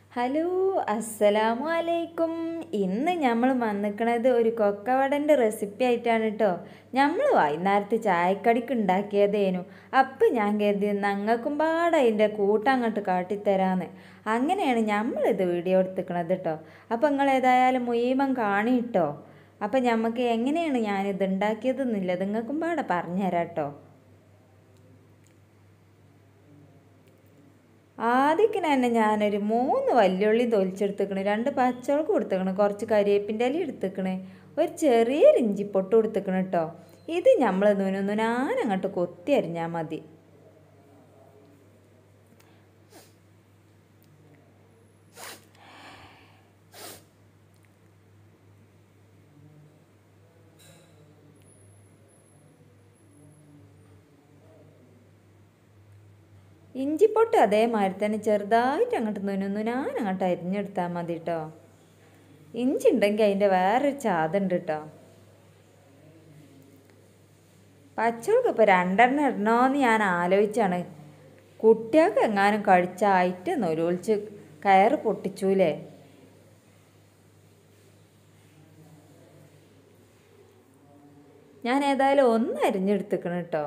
Hello, അസ്സലാമു അലൈക്കും. ഇന്ന് നമ്മൾ വന്നിക്കണത് ഒരു കൊക്കവടൻ്റെ റെസിപ്പി ആയിട്ടാണ് കേട്ടോ. നമ്മൾ വൈകുന്നേരത്തെ ചായക്കടിക്ക് ഉണ്ടാക്കിയതേനു. അപ്പം ഞാൻ കരുതി ഞങ്ങൾക്കും പാടെ അതിൻ്റെ കൂട്ടം അങ്ങോട്ട് കാട്ടിത്തരാന്ന്. അങ്ങനെയാണ് നമ്മളിത് വീഡിയോ എടുത്തിക്കണത് കേട്ടോ. അപ്പം നിങ്ങൾ ഏതായാലും മുഴുവൻ കാണി കേട്ടോ. അപ്പം നമുക്ക് എങ്ങനെയാണ് ഞാനിത് ഉണ്ടാക്കിയതെന്നില്ല നിങ്ങൾക്കും പാടെ പറഞ്ഞുതരാം കേട്ടോ. ആദ്യത്തിന് തന്നെ ഞാനൊരു 3 വല്യുള്ളി തൊലിച്ചെടുത്തേക്കണ്, 2 പച്ചമുളക് കൊടുത്തേക്കണ്, കുറച്ച് കരിവേപ്പിൻ്റെ ഇല എടുത്തേക്കണ്, ഒരു ചെറിയൊരു ഇഞ്ചിപ്പൊട്ട് കൊടുത്തേക്കണ് കേട്ടോ. ഇത് നമ്മൾ നുനാനങ്ങോട്ട് കൊത്തി അരിഞ്ഞാൽ മതി. ഇഞ്ചിപ്പൊട്ട് അതേമാതിരി തന്നെ ചെറുതായിട്ട് അങ്ങോട്ട് നുനാനങ്ങോട്ട് അരിഞ്ഞെടുത്താൽ മതി കേട്ടോ. ഇഞ്ചി ഉണ്ടെങ്കിൽ അതിൻ്റെ വേറൊരു ചാതുണ്ട് കേട്ടോ. പച്ചമുളക് ഇപ്പോൾ 2 ഇടണമെന്ന് ഞാൻ ആലോചിച്ചാണ്. കുട്ടികൾക്ക് എങ്ങാനും കഴിച്ചായിട്ട് നൊരുളിച്ച് കയറ് പൊട്ടിച്ചൂലേ. ഞാൻ ഏതായാലും 1 അരിഞ്ഞെടുത്തേക്കണം കേട്ടോ.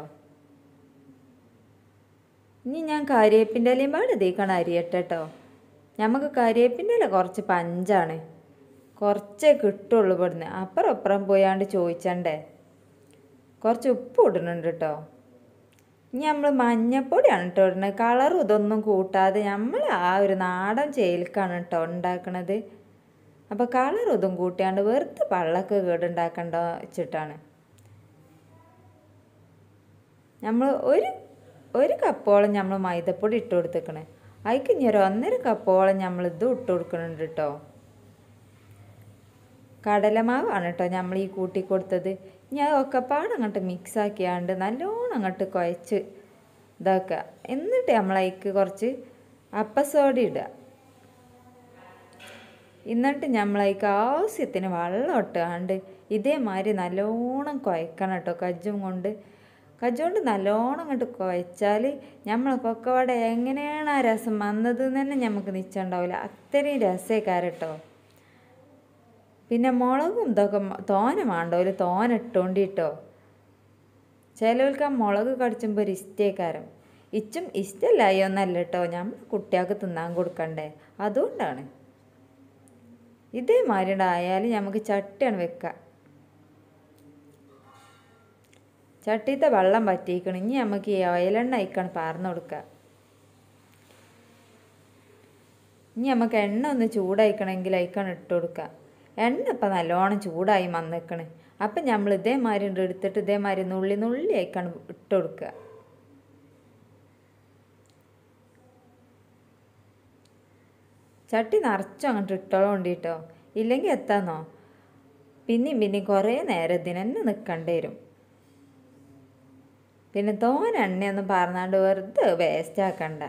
ഇനി ഞാൻ കരിവേപ്പിൻ്റെ ഇലയും പാട് ഇതേക്കാണ് അരിയട്ടെ കേട്ടോ. നമുക്ക് കരിവേപ്പിൻ്റെ ഇല കുറച്ച് പഞ്ചാണ്, കുറച്ചേ കിട്ടുള്ളൂ ഇവിടുന്ന്. അപ്പുറം പോയാണ്ട് ചോദിച്ചണ്ടേ. കുറച്ച് ഉപ്പ് ഇടുന്നുണ്ട് കേട്ടോ. ഇനി നമ്മൾ മഞ്ഞപ്പൊടിയാണ് കേട്ടോ ഇടുന്നത്. കളറും ഇതൊന്നും കൂട്ടാതെ നമ്മൾ ആ ഒരു നാടൻ ചേൽക്കാണ് കേട്ടോ ഉണ്ടാക്കണത്. അപ്പോൾ കളറും ഇതും കൂട്ടിയാണ്ട് വെറുതെ പള്ളക്ക് കേടുണ്ടാക്കണ്ട വെച്ചിട്ടാണ്. നമ്മൾ ഒരു കപ്പോളം നമ്മൾ മൈദപ്പൊടി ഇട്ട് കൊടുത്തേക്കണേ. അതിക്ക് ഇനി ഒരു 1.5 കപ്പോളം നമ്മൾ ഇതും ഇട്ട് കൊടുക്കുന്നുണ്ട് കേട്ടോ. കടലമാവാണ് കേട്ടോ നമ്മൾ ഈ കൂട്ടി കൊടുത്തത്. ഇനി അത് ഒക്കെപ്പാട് അങ്ങോട്ട് മിക്സ് ആക്കിയാണ്ട് നല്ലോണം അങ്ങോട്ട് കുഴച്ച് ഇതാക്കുക. എന്നിട്ട് നമ്മൾ അതിക്ക് കുറച്ച് അപ്പസോഡ ഇടുക. എന്നിട്ട് നമ്മൾ അതിക്ക് ആവശ്യത്തിന് വെള്ളം ഇട്ടാണ്ട് ഇതേമാതിരി നല്ലോണം കുഴക്കണം കേട്ടോ. കജ്ജുകൊണ്ട് നല്ലോണം അങ്ങോട്ട് കുഴച്ചാൽ നമ്മൾ കൊക്കവട എങ്ങനെയാണ് ആ രസം വന്നത് തന്നെ നമുക്ക് നിശ്ചയുണ്ടാവില്ല. അത്രയും രസേക്കാരം കേട്ടോ. പിന്നെ മുളകും ഇതൊക്കെ തോനെ വേണ്ടവർ തോനെ ഇട്ടുകൊണ്ടിട്ടോ. ചിലവർക്ക് ആ മുളക് കടിച്ചുമ്പോൾ ഒരു ഇഷ്ടേക്കാരം. ഇച്ചും ഇഷ്ടമല്ലായി ഒന്നല്ല കേട്ടോ, നമ്മൾ കുട്ടികൾക്ക് തിന്നാൻ കൊടുക്കണ്ടേ, അതുകൊണ്ടാണ്. ഇതേമാതിരി ആയാൽ നമുക്ക് ചട്ടിയാണ് വെക്കുക. ചട്ടിത്തെ വെള്ളം വറ്റിക്കണം. ഇനി നമുക്ക് ഈ ഓയിലെണ്ണ അയക്കാണ് പാർന്ന് കൊടുക്കുക. ഇനി നമുക്ക് എണ്ണ ഒന്ന് ചൂടായിക്കണമെങ്കിൽ അയക്കാണ് ഇട്ട് കൊടുക്കുക. എണ്ണ ഇപ്പം നല്ലോണം ചൂടായി വന്നിക്കണ്. അപ്പം നമ്മൾ ഇതേമാതിരി എടുത്തിട്ട് ഇതേമാതിരി നുള്ളി അയക്കാണ് ഇട്ട് കൊടുക്കുക. ചട്ടി നിറച്ചും അങ്ങോട്ട് ഇട്ടോണ്ടിട്ടോ. ഇല്ലെങ്കിൽ എത്താന്നോ പിന്നെയും കുറേ നേരം ഇതിനെന്നെ നിൽക്കേണ്ടി വരും. പിന്നെ തോനെ എണ്ണയൊന്നും പറഞ്ഞാണ്ട് വെറുതെ വേസ്റ്റ് ആക്കണ്ട.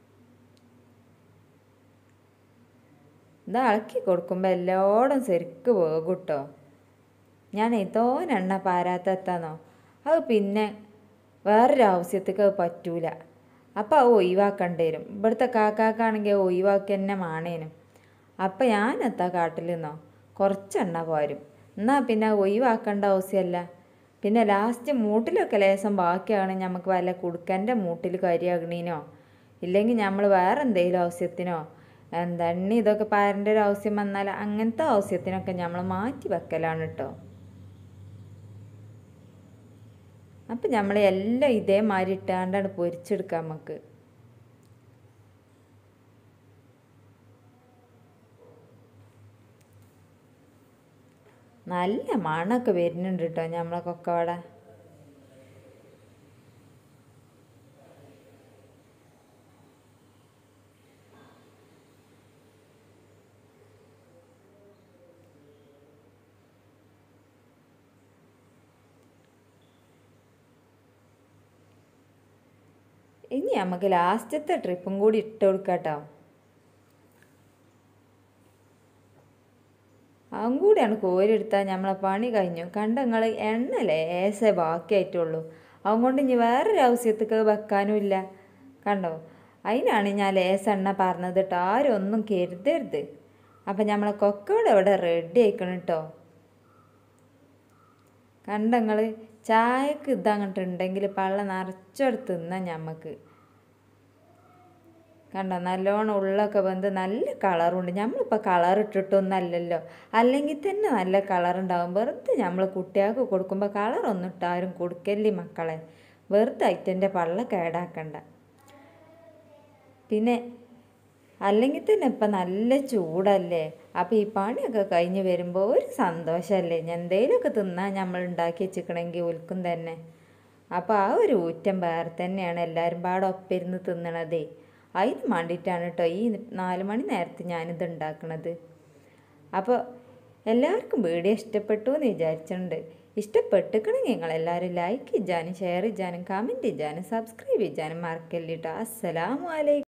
ഇത് ഇളക്കി കൊടുക്കുമ്പോൾ എല്ലായിടും ശരിക്ക് പോകും കേട്ടോ. ഞാൻ തോനെ എണ്ണ പാരാത്തെത്താന്നോ അത് പിന്നെ വേറൊരു ആവശ്യത്തേക്ക് അത് പറ്റൂല. അപ്പം അത് ഒഴിവാക്കേണ്ടി വരും. ഇവിടുത്തെ കാക്കാക്കാണെങ്കിൽ ഒഴിവാക്കി തന്നെ മാണേനും. അപ്പം ഞാനെത്താ കാട്ടിലെന്നോ കുറച്ച് എണ്ണ പോരും. എന്നാൽ പിന്നെ ഒഴിവാക്കേണ്ട ആവശ്യമല്ല. പിന്നെ ലാസ്റ്റ് മൂട്ടിലൊക്കെ ലേശം ബാക്കിയാണെങ്കിൽ നമുക്ക് വല്ല കുടുക്കൻ്റെ മൂട്ടിൽ കരിയാകണീനോ ഇല്ലെങ്കിൽ നമ്മൾ വേറെ എന്തെങ്കിലും ആവശ്യത്തിനോ എണ്ണ ഇതൊക്കെ പാരൻ്റെ ഒരു ആവശ്യം വന്നാൽ അങ്ങനത്തെ ആവശ്യത്തിനൊക്കെ നമ്മൾ മാറ്റി വെക്കലാണ് കേട്ടോ. അപ്പം നമ്മൾ എല്ലാം ഇതേമാതിരി ഇട്ടാണ്ടാണ് പൊരിച്ചെടുക്കാം. നമുക്ക് നല്ല മണമൊക്കെ വരുന്നുണ്ട് കേട്ടോ നമ്മളെ കൊക്കവട. ഇനി നമുക്ക് ലാസ്റ്റത്തെ ട്രിപ്പും കൂടി ഇട്ട് കൊടുക്കാം കേട്ടോ. അതും കൂടിയാണ് കോരിയെടുത്താൽ നമ്മളെ പണി കഴിഞ്ഞു. കണ്ട നിങ്ങൾ എണ്ണ ലേശേ ബാക്കിയായിട്ടുള്ളൂ. അതുകൊണ്ട് ഇനി വേറൊരു ആവശ്യത്തേക്ക് വെക്കാനും ഇല്ല. കണ്ടോ അതിനാണ് ഞാൻ ലേസെണ്ണ പറഞ്ഞത് കേട്ടോ, ആരും ഒന്നും കരുതരുത്. അപ്പം നമ്മളെ കൊക്കവട ഇവിടെ റെഡി ആയിക്കണം കേട്ടോ. കണ്ടങ്ങൾ ചായക്ക് ഇതങ്ങോട്ടുണ്ടെങ്കിൽ പള്ള നിറച്ചെടുത്ത് തിന്നാം ഞമ്മക്ക്. കണ്ടോ നല്ലോണം ഉള്ളൊക്കെ വന്ന് നല്ല കളറുണ്ട്. നമ്മളിപ്പോൾ കളർ ഇട്ടിട്ടൊന്നല്ലല്ലോ, അല്ലെങ്കിൽ തന്നെ നല്ല കളറുണ്ടാവും. വെറുതെ നമ്മൾ കുട്ടികൾക്ക് കൊടുക്കുമ്പോൾ കളറൊന്നും ഇട്ടാരും കൊടുക്കല്ലേ മക്കളെ, വെറുതെ ഐറ്റൻ്റെ പള്ള കേടാക്കണ്ട. പിന്നെ അല്ലെങ്കിൽ തന്നെ ഇപ്പം നല്ല ചൂടല്ലേ, അപ്പോൾ ഈ പണിയൊക്കെ കഴിഞ്ഞ് വരുമ്പോൾ ഒരു സന്തോഷമല്ലേ, എന്തെങ്കിലുമൊക്കെ തിന്നാൻ നമ്മൾ ഉണ്ടാക്കി വെച്ചിക്കണമെങ്കിൽ ഒൽക്കും തന്നെ. അപ്പോൾ ആ ഒരു ഊറ്റം വേറെ തന്നെയാണ്, എല്ലാവരും പാടെ ഒപ്പിരുന്ന് തിന്നണതേ. അതിന് വേണ്ടിയിട്ടാണ് കേട്ടോ ഈ 4 മണി നേരത്ത് ഞാനിത് ഉണ്ടാക്കണത്. അപ്പോൾ എല്ലാവർക്കും വീഡിയോ ഇഷ്ടപ്പെട്ടു എന്ന് വിചാരിച്ചിട്ടുണ്ട്. ഇഷ്ടപ്പെട്ടിക്കണമെങ്കിൽ നിങ്ങളെല്ലാവരും ലൈക്ക് ചെയ്യാനും ഷെയർ ചെയ്യാനും കമൻറ്റ് ചെയ്യാനും സബ്സ്ക്രൈബ് ചെയ്യാനും മറക്കല്ലിട്ടോ. അസ്സലാമു അലൈക്കും.